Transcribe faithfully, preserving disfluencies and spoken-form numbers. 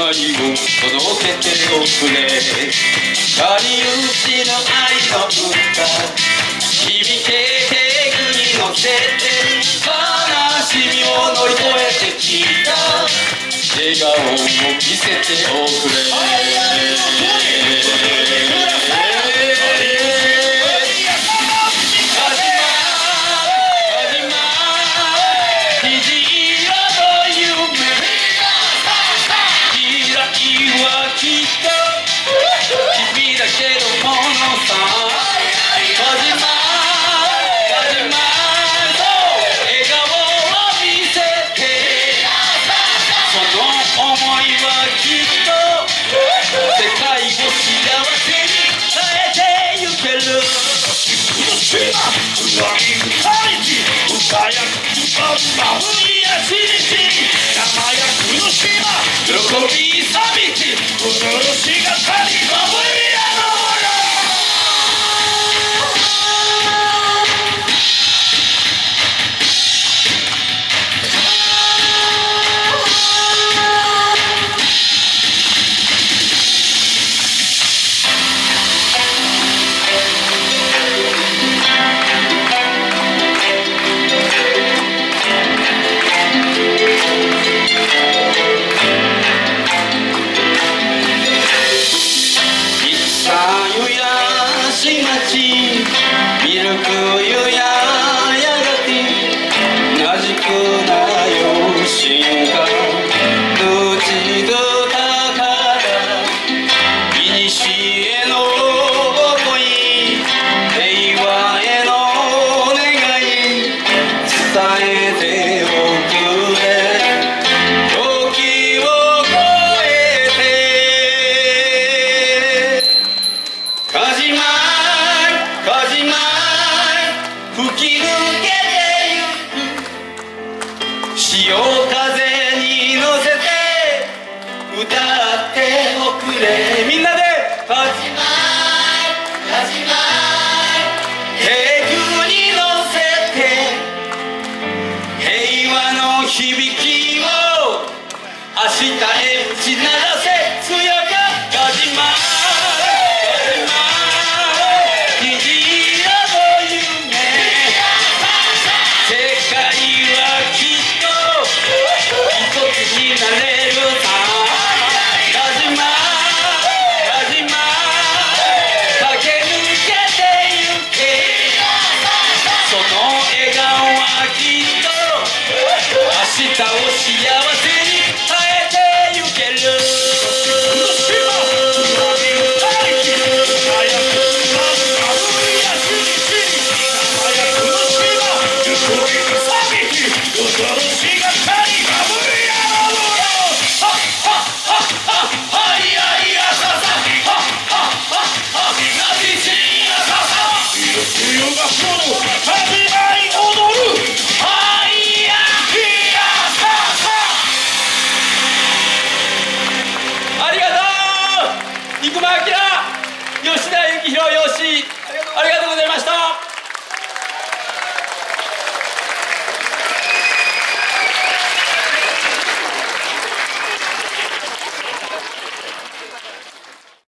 いを届けておくれ。かりゆしの愛の歌響けて国のせて悲しみを乗り越えてきた笑顔を見せておくれ。喜び寂し驚しがかり守りやのミルク湯ややがてなじくなよ進化どちどたからいにしえの想い平和への願い伝えておくれ。時を越えてかじま吹き抜けてゆく潮風に乗せて歌っておくれ。みんなで始まる